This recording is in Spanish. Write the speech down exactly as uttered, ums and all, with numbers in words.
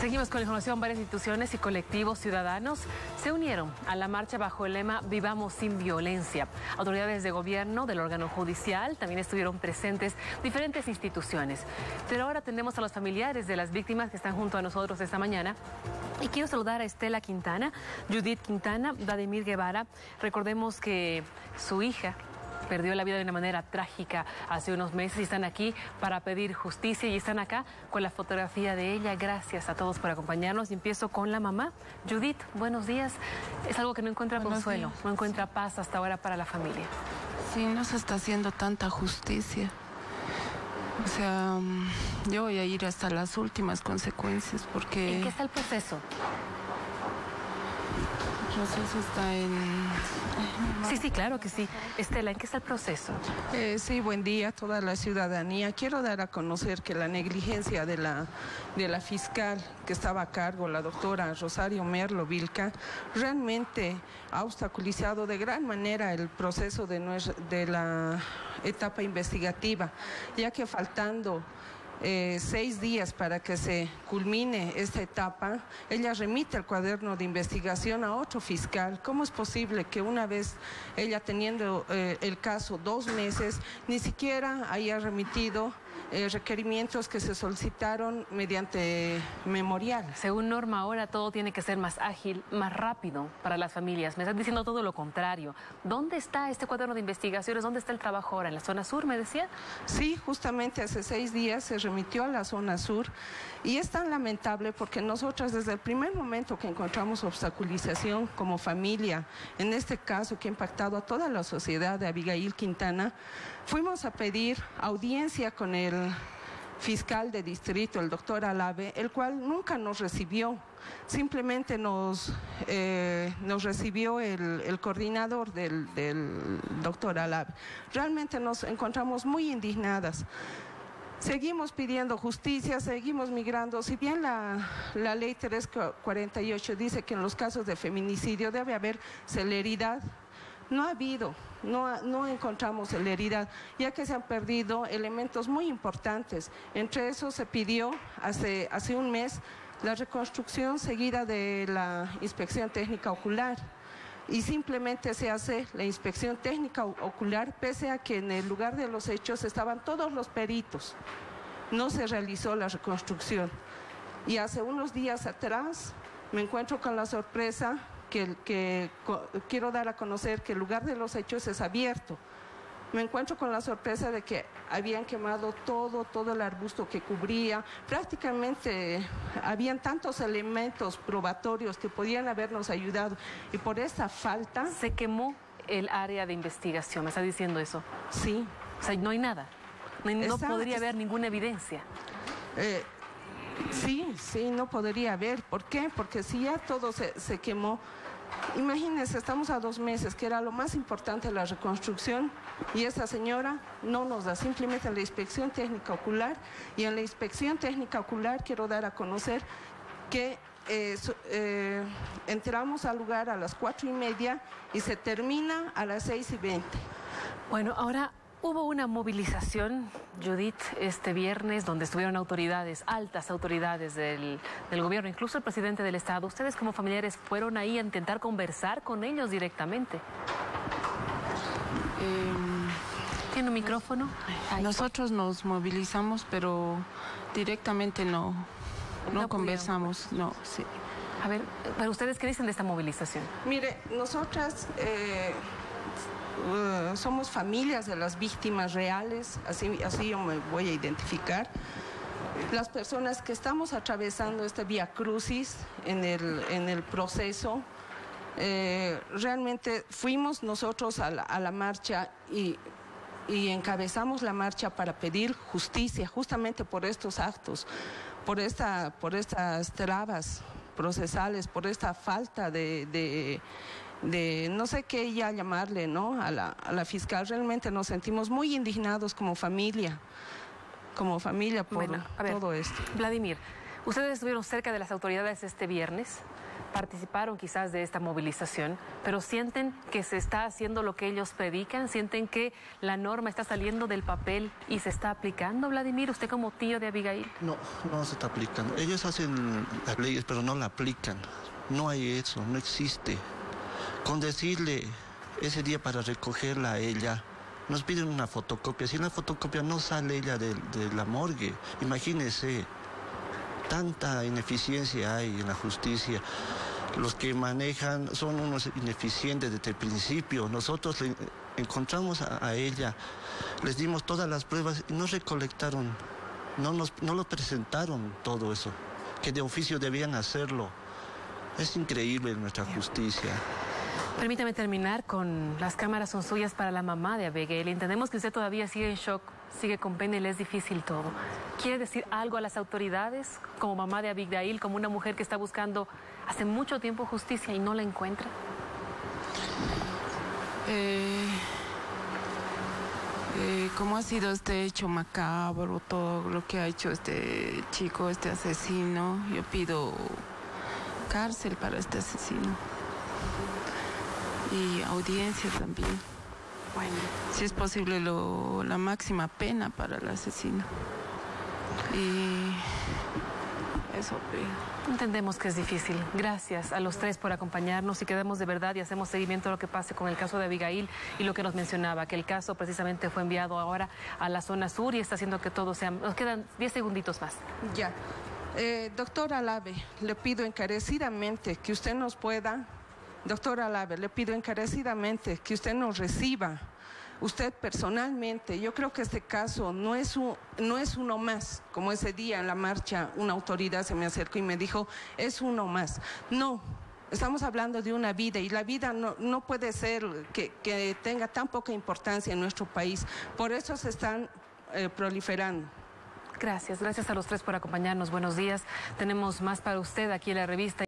Seguimos con la información. Varias instituciones y colectivos ciudadanos se unieron a la marcha bajo el lema Vivamos sin violencia. Autoridades de gobierno, del órgano judicial, también estuvieron presentes diferentes instituciones. Pero ahora tenemos a los familiares de las víctimas que están junto a nosotros esta mañana. Y quiero saludar a Estela Quintana, Judith Quintana, Vladimir Guevara. Recordemos que su hija perdió la vida de una manera trágica hace unos meses y están aquí para pedir justicia y están acá con la fotografía de ella. Gracias a todos por acompañarnos y empiezo con la mamá. Judith, buenos días. Es algo que no encuentra buenos consuelo, días. No encuentra paz hasta ahora para la familia. Sí, no se está haciendo tanta justicia. O sea, yo voy a ir hasta las últimas consecuencias porque... ¿En qué está el proceso? El proceso está en... Sí, sí, claro que sí. Estela, ¿en qué está el proceso? Eh, sí, buen día a toda la ciudadanía. Quiero dar a conocer que la negligencia de la, de la fiscal que estaba a cargo, la doctora Rosario Merlo Vilca, realmente ha obstaculizado de gran manera el proceso de, nuestra, de la etapa investigativa, ya que faltando Eh, seis días para que se culmine esta etapa, ella remite el cuaderno de investigación a otro fiscal. ¿Cómo es posible que una vez ella teniendo eh, el caso dos meses, ni siquiera haya remitido eh, requerimientos que se solicitaron mediante memorial? Según norma, ahora todo tiene que ser más ágil, más rápido para las familias. Me estás diciendo todo lo contrario. ¿Dónde está este cuaderno de investigaciones? ¿Dónde está el trabajo ahora? ¿En la zona sur, me decía? Sí, justamente hace seis días se remitió a la zona sur y es tan lamentable porque nosotras desde el primer momento que encontramos obstaculización como familia, en este caso que ha impactado a toda la sociedad de Abigail Quintana, fuimos a pedir audiencia con el fiscal de distrito, el doctor Alave, el cual nunca nos recibió. Simplemente nos, eh, nos recibió el, el coordinador del, del doctor Alave. Realmente nos encontramos muy indignadas. Seguimos pidiendo justicia, seguimos migrando. Si bien la, la ley trescientos cuarenta y ocho dice que en los casos de feminicidio debe haber celeridad, no ha habido, no, no encontramos celeridad, ya que se han perdido elementos muy importantes. Entre esos se pidió hace, hace un mes la reconstrucción seguida de la inspección técnica ocular. Y simplemente se hace la inspección técnica ocular, pese a que en el lugar de los hechos estaban todos los peritos. No se realizó la reconstrucción. Y hace unos días atrás me encuentro con la sorpresa que, que, que quiero dar a conocer que el lugar de los hechos es abierto. Me encuentro con la sorpresa de que habían quemado todo, todo el arbusto que cubría. Prácticamente habían tantos elementos probatorios que podían habernos ayudado. Y por esa falta... Se quemó el área de investigación, ¿me está diciendo eso? Sí. O sea, no hay nada. No, hay, no Esa, podría es, haber ninguna evidencia. Eh, sí, sí, no podría haber. ¿Por qué? Porque si ya todo se, se quemó... Imagínense, estamos a dos meses, que era lo más importante la reconstrucción, y esta señora no nos da simplemente la inspección técnica ocular, y en la inspección técnica ocular quiero dar a conocer que eh, eh, entramos al lugar a las cuatro y media y se termina a las seis y veinte. Bueno, ahora... Hubo una movilización, Judith, este viernes, donde estuvieron autoridades, altas autoridades del, del gobierno, incluso el presidente del Estado. ¿Ustedes como familiares fueron ahí a intentar conversar con ellos directamente? Eh, ¿Tiene un micrófono? Ay. Nosotros nos movilizamos, pero directamente no, no, no conversamos, no, sí. A ver, ¿pero ustedes qué dicen de esta movilización? Mire, nosotras... Eh... Uh, somos familias de las víctimas reales, así, así yo me voy a identificar. Las personas que estamos atravesando esta vía crucis en el, en el proceso, eh, realmente fuimos nosotros a la, a la marcha y, y encabezamos la marcha para pedir justicia, justamente por estos actos, por, esta, por estas trabas procesales, por esta falta de... de de no sé qué ya llamarle, ¿no? A la, a la fiscal. Realmente nos sentimos muy indignados como familia, como familia por bueno, a ver, todo esto. Vladimir, ustedes estuvieron cerca de las autoridades este viernes. participaron quizás de esta movilización, pero sienten que se está haciendo lo que ellos predican, sienten que la norma está saliendo del papel y se está aplicando. Vladimir, usted como tío de Abigail. No, no se está aplicando. Ellos hacen las leyes, pero no la aplican. No hay eso, no existe. Con decirle ese día para recogerla a ella, nos piden una fotocopia. Si en la fotocopia no sale ella de, de la morgue, imagínese, tanta ineficiencia hay en la justicia. Los que manejan son unos ineficientes desde el principio. Nosotros le encontramos a, a ella, les dimos todas las pruebas y no recolectaron, no, nos, no lo presentaron todo eso, que de oficio debían hacerlo. Es increíble nuestra justicia. Permítame terminar con las cámaras son suyas para la mamá de Abigail. Entendemos que usted todavía sigue en shock, sigue con pena y le es difícil todo. ¿Quiere decir algo a las autoridades como mamá de Abigail, como una mujer que está buscando hace mucho tiempo justicia y no la encuentra? Eh, eh, ¿Cómo ha sido este hecho macabro, todo lo que ha hecho este chico, este asesino? Yo pido cárcel para este asesino. Y audiencia también. Bueno, si es posible, lo, la máxima pena para el asesino. Y eso pido. Entendemos que es difícil. Gracias a los tres por acompañarnos y quedamos de verdad y hacemos seguimiento a lo que pase con el caso de Abigail y lo que nos mencionaba, que el caso precisamente fue enviado ahora a la zona sur y está haciendo que todo sea... Nos quedan diez segunditos más. Ya. Eh, doctor Alave, le pido encarecidamente que usted nos pueda... Doctor Alave, le pido encarecidamente que usted nos reciba, usted personalmente. Yo creo que este caso no es, un, no es uno más, como ese día en la marcha una autoridad se me acercó y me dijo, es uno más. No, estamos hablando de una vida y la vida no, no puede ser que, que tenga tan poca importancia en nuestro país. Por eso se están eh, proliferando. Gracias, gracias a los tres por acompañarnos. Buenos días. Tenemos más para usted aquí en la revista.